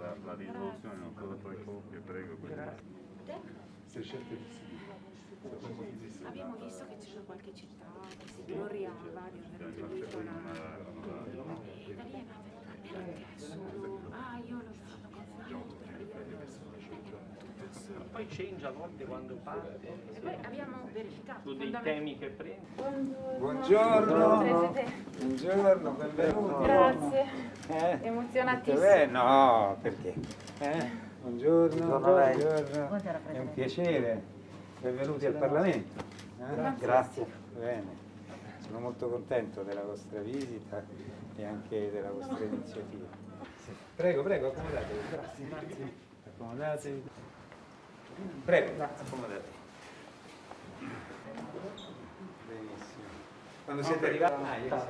la risoluzione, non so poi copie, prego. Se scelte abbiamo visto che ci sono qualche città che si gloriava di aver ottenuto la... Da lì perché solo... io l'ho fatto confermare. Poi change a volte quando parte. E poi abbiamo verificato Su dei temi che prende. Buongiorno, buongiorno, benvenuto. Grazie. Emozionatissimo. No, perché? Buongiorno, buongiorno. È un piacere. Benvenuti al Parlamento. Grazie. Bene. Sono molto contento della vostra visita e anche della vostra iniziativa. Prego, prego, accomodatevi. Grazie. Accomodatevi. Prego, accomodatevi. Benissimo. Quando siete arrivati?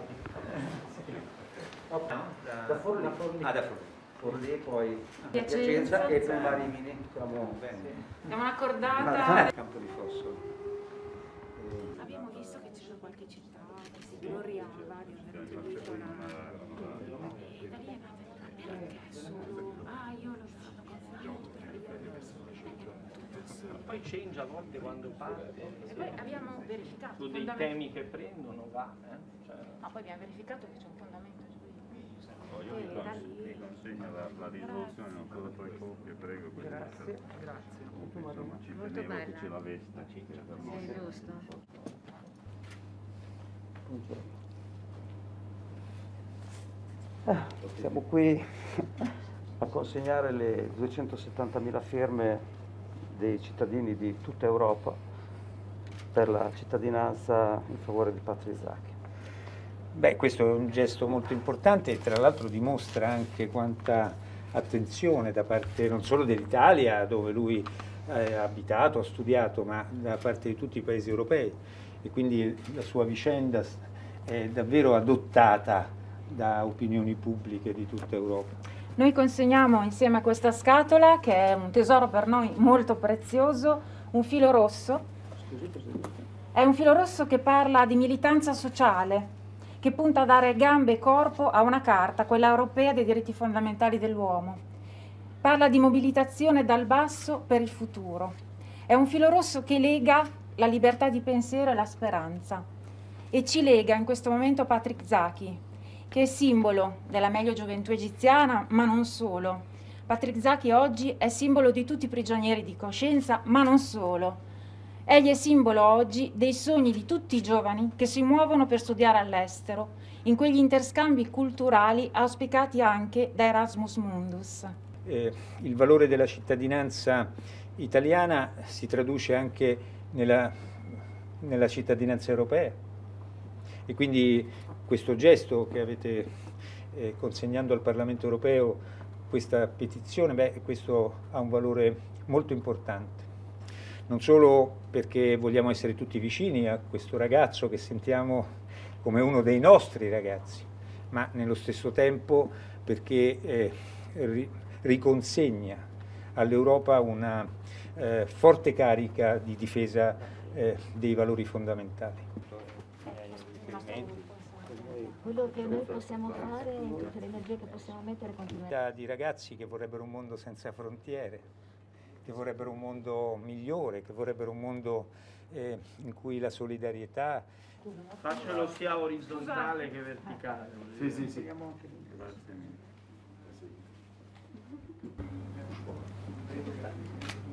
Da Forlì. Da Forlì, poi Piacenza e prima Rimini. Siamo una cordata. Campo di Fossolo. Abbiamo visto che ci sono qualche città che si gloriava di aver ottenuto la... Da lì perché solo... io l'ho fatto confermare. Poi change a volte quando parte. E poi abbiamo verificato Su dei temi che prendono va. poi abbiamo verificato che c'è un fondamento giuridico. Io vi consegno la risoluzione, non so poi copie, prego. Grazie. Insomma, ci tenevo che ce l'aveste. Sì, giusto. Siamo qui a consegnare le 270.000 firme dei cittadini di tutta Europa per la cittadinanza in favore di Patrick Zaki. Beh, questo è un gesto molto importante e tra l'altro dimostra anche quanta attenzione da parte non solo dell'Italia, dove lui ha abitato, ha studiato, ma da parte di tutti i paesi europei, e quindi la sua vicenda è davvero adottata da opinioni pubbliche di tutta Europa. Noi consegniamo insieme a questa scatola, che è un tesoro per noi molto prezioso, un filo rosso. È un filo rosso che parla di militanza sociale, che punta a dare gambe e corpo a una carta, quella europea dei diritti fondamentali dell'uomo. Parla di mobilitazione dal basso per il futuro. È un filo rosso che lega la libertà di pensiero e la speranza. E ci lega in questo momento Patrick Zaki, che è simbolo della meglio gioventù egiziana, ma non solo. Patrick Zaki oggi è simbolo di tutti i prigionieri di coscienza, ma non solo. Egli è simbolo oggi dei sogni di tutti i giovani che si muovono per studiare all'estero, in quegli interscambi culturali auspicati anche da Erasmus Mundus. Il valore della cittadinanza italiana si traduce anche nella cittadinanza europea, e quindi questo gesto che avete consegnando al Parlamento europeo, questa petizione, questo ha un valore molto importante. Non solo perché vogliamo essere tutti vicini a questo ragazzo che sentiamo come uno dei nostri ragazzi, ma nello stesso tempo perché riconsegna all'Europa una forte carica di difesa dei valori fondamentali. Quello che noi possiamo fare, tutte le energie che possiamo mettere, continuare. Di ragazzi che vorrebbero un mondo senza frontiere, che vorrebbero un mondo migliore, che vorrebbero un mondo in cui la solidarietà... Faccelo sia orizzontale che verticale. Sì. Grazie mille.